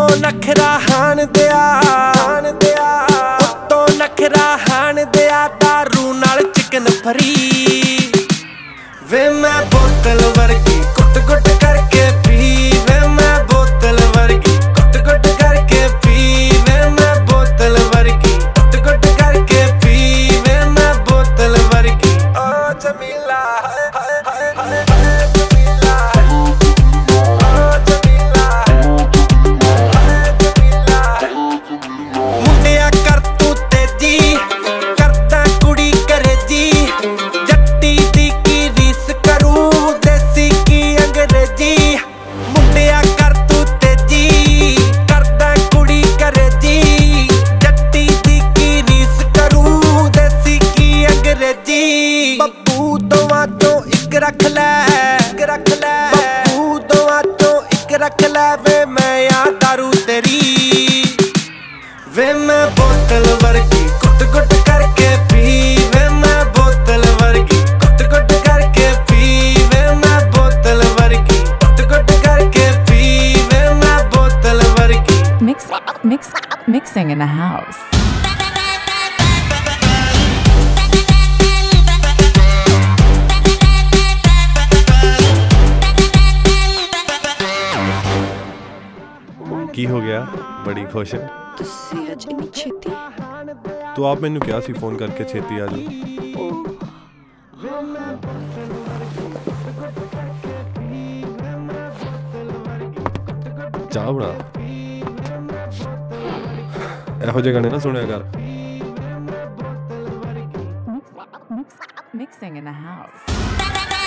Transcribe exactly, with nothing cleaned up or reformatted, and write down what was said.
नखरा हान दिया हान दिया उत्तों नखरा हान दिया दारू नाल चिकन फ्री वे मैं बोतल वर्गी कुट कुट करके पी वे मैं बोतल वर्गी कुट कुट करके पी वे मैं बोतल वर्गी कुट कुट करके पी वे मैं बोतल वर्गी ओ जमीला हाय हाय हाय हाय जमीला ओ जमीला हाय जमीला मुंडिया कर तू तेजी करता कुड़ी करे जी जट्टी दी की रीस करूं देसी की अंग्रेजी मुंडिया कर तू तेजी करता कुड़ी करे जी जट्टी दी की रीस करूं देसी की अंग्रेजी बब्बू दोवां तो इक रख लै इक रख लै बब्बू दोवां तो इक रख लै वे मैं आ दारू तेरी वे मैं बोतल वर्गी कुट कुट करके पी वे मैं बोतल वर्गी कुट कुट करके पी वे मैं बोतल वर्गी कुट कुट करके पी वे मैं बोतल वर्गी Mix, mix, mixing in the house. की हो गया बड़ी खुश है ਤੁਸੀਂ ਅੱਜ ਇੰਨੀ ਛੇਤੀ तू आप मैनू क्या सी फोन करके छेती आ जाओ चाह बना ਇਹੋ ਜਿਹੇ ਗਾਣੇ ਨਾ ਸੁਣਿਆ ਕਰ Mixing in the house.